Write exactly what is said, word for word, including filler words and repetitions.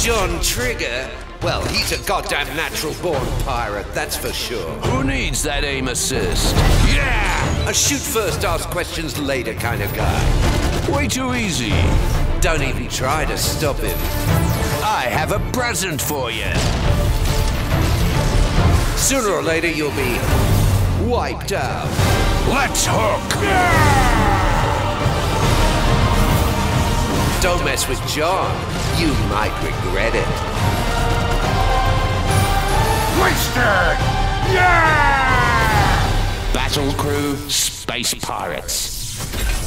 John Trigger? Well, he's a goddamn natural-born pirate, that's for sure. Who needs that aim assist? Yeah! A shoot-first, ask-questions-later kind of guy. Way too easy. Don't even try to stop him. I have a present for you. Sooner or later, you'll be wiped out. Let's hook! Don't mess with John. You might regret it. Wasted! Yeah! Battlecrew Space Pirates.